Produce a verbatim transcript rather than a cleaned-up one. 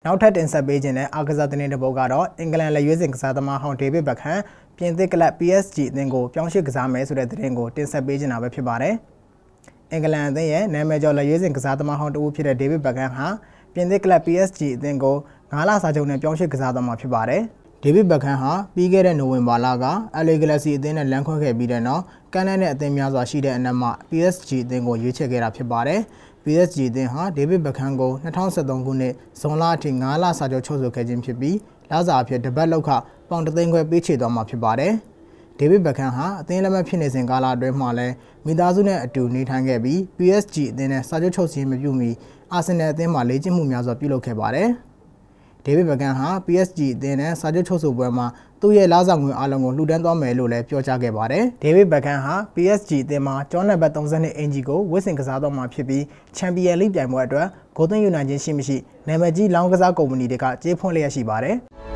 နောက်ထပ်တင်ဆက်ပေးခြင်းနဲ့အားကစားသတင်းတစ်ပုဒ်ကတော့အင်္ဂလန်လက်ရွေးစင်ကစားသမားဟောင်းဒေးဗစ်ဘက်ခမ်ပြင်သစ်ကလပ် P S G အသင်းကိုပြောင်းရွှေ့ကစားမယ်ဆိုတဲ့သတင်းကိုတင်ဆက်ပေးခြင်းတာပဲဖြစ်ပါတယ်။အင်္ဂလန်အသင်းရဲ့နာမည်ကျော်လက်ရွေးစင်ကစားသမားဟောင်းတဦးဖြစ်တဲ့ဒေးဗစ်ဘက်ခမ်ဟာပြင်သစ်ကလပ် P S G အသင်းကိုငါးလစာချုပ်နဲ့ပြောင်းရွှေ့ကစားသွားမှာဖြစ်ပါတယ်။ဒေးဗစ်ဘက်ခမ်ဟာပြီးခဲ့တဲ့နိုဝင်ဘာလက L A Galaxy အသင်းနဲ့လမ်းခွဲခဲ့ပြီးတဲ့နောက်ကန်နက်နဲ့အသင်းများစွာရှိတဲ့အနက်မှ P S G အသင်းကိုရွေးချယ်ခဲ့တာဖြစ်ပါတယ်။ P S G အသင်းဟာဒေးဗစ်ဘက်ခမ်ကို၂၀၁၃ခုနှစ်ဇွန်လအထိငါးလစာချုပ်ချုပ်ဆိုခဲ့ခြင်းဖြစ်ပြီးလစာအဖြစ်တပတ်လောက်ခပေါင်တစ်သိန်းခွဲပေးချေသွားမှာဖြစ်ပါတယ်။ဒေးဗစ်ဘက်ခမ်ဟာအသင်းလက်မှတ်ဖြစ်နေစဉ်ကာလအတွင်းမှာလည်းမိသားစုနဲ့အတူနေထိုင်ခဲ့ပြီး P S G အသင်းနဲ့စာချုပ်ချုပ်ခြင်းမပြုမီအာဆင်နယ်အသင်းမှာလေ့ကျင့်မှုများစွာပြုလုပ်ခဲ့ပါတယ်။ဒေးဗစ်ဘက်ခမ်ဟာ P S G အသင်းနဲ့စာချုပ်ချုပ်ဆိုပွဲမှာသူ့ရဲ့လစာငွေအလုံးကိုလှူဒန်းသွားမယ်လို့လည်းပြောကြားခဲ့ပါတယ်။ဒေးဗစ်ဘက်ခမ်ဟာ P S G အသင်းမှာကျောင်းနံပါတ်၃၂အင်ဂျီကိုဝတ်ဆင်ကစားသွားမှာဖြစ်ပြီးချန်ပီယံလိပြိုင်ပွဲအတွက်ဂိုးသွင်းယူနိုင်ခြင်းရှိမရှိနာမည်ကြီးလောင်းကစားကုမ္ပဏီတွေကကြေးဖွင့်လျက်ရှိပါတယ်။